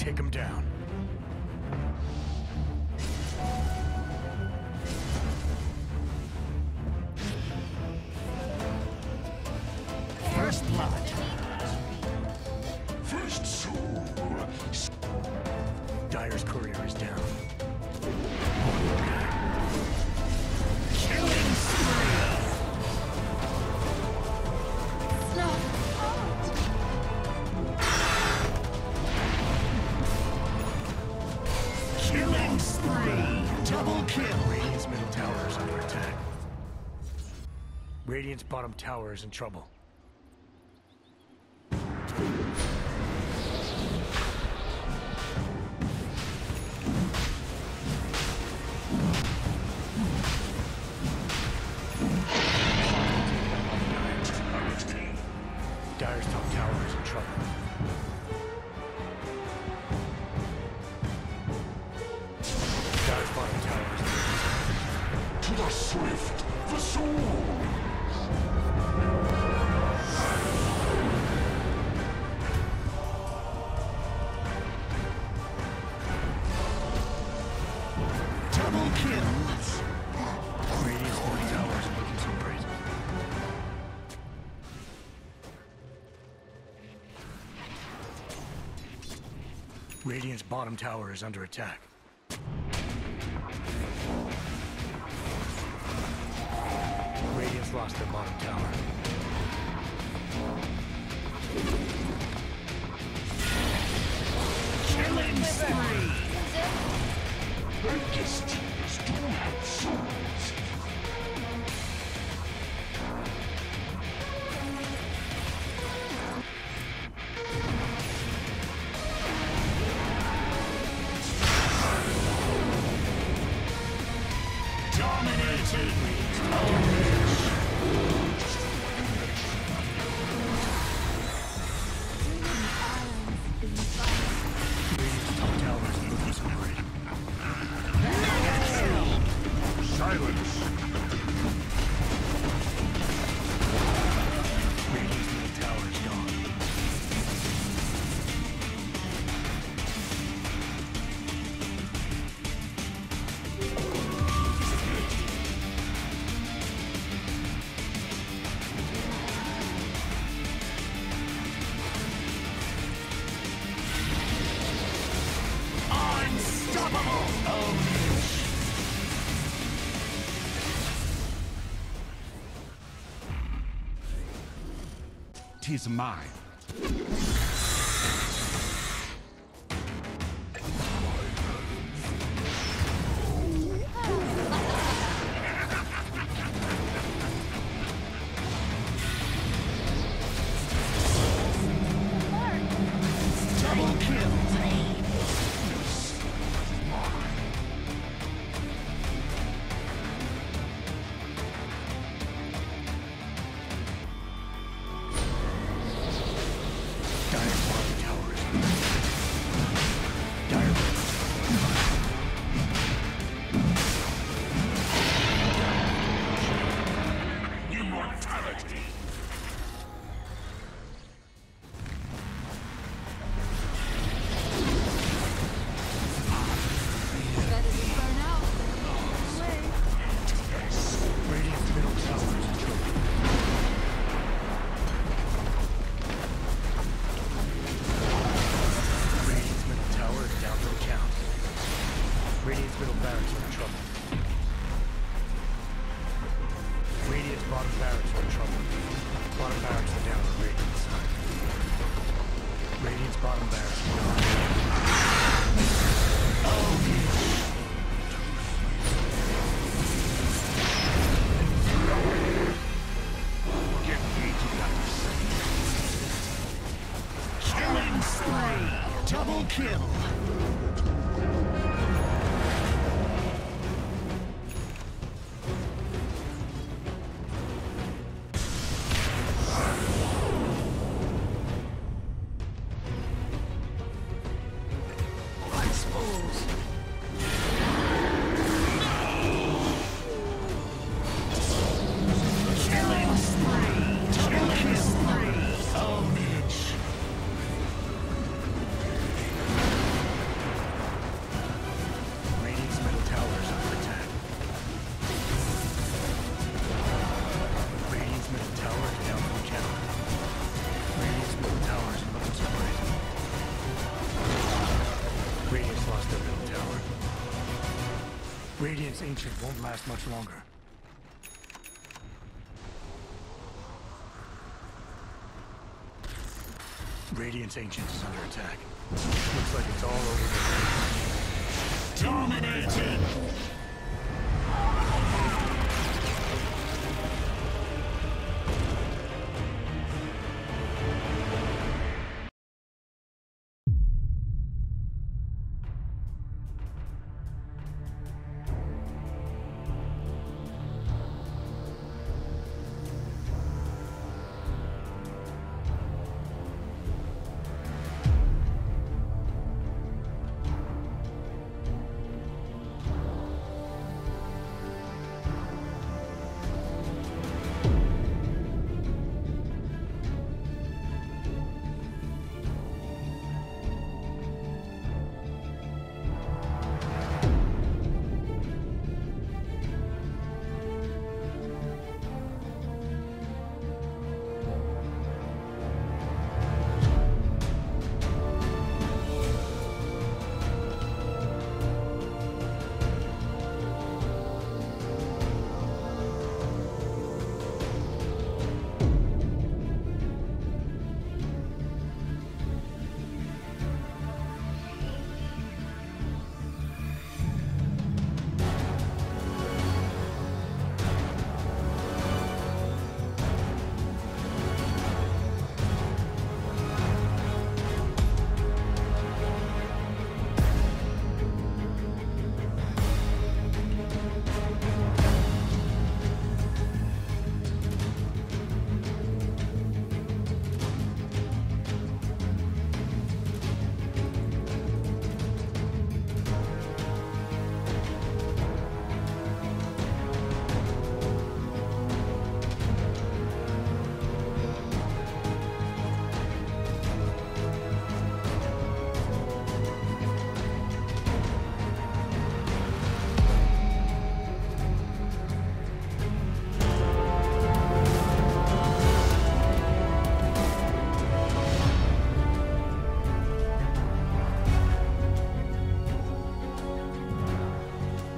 Take him down. First blood. First soul. Dire's courier is down. Killing spree. Killing spree. Double kill. Radiant's middle tower is under attack. Radiant's bottom tower is in trouble. Dire's top tower is in trouble. Dire's bottom tower is in trouble. To the swift, the soul. Double kills. Radiant's middle tower is looking so great. Radiant's bottom tower is under attack. Radiant's lost their bottom tower. Killing spree. Greatest teams do have souls. Radiant's top tower is looking so great. Silence. Radiant's middle tower is gone. Unstoppable. Tis mine. Double kill. Dire's bottom tower is under attack. Dire Immortality. Radiant's middle tower is in trouble. Radiant's middle tower is down for the count. Radiant's middle barracks are in trouble. Radiant's bottom barracks are in trouble. Bottom barracks are down on Radiant's side. Radiant's bottom barracks are gone. Get me to that Killing spree. Double kill. Ice balls. Killing spree. Double kill. Ownage. Radiant's Ancient won't last much longer. Radiant's Ancient is under attack. Looks like it's all over. Dominating!